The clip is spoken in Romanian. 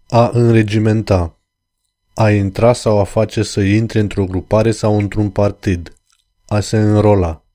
A înregimenta. A intra sau a face să intri într-o grupare sau într-un partid. A se înrola.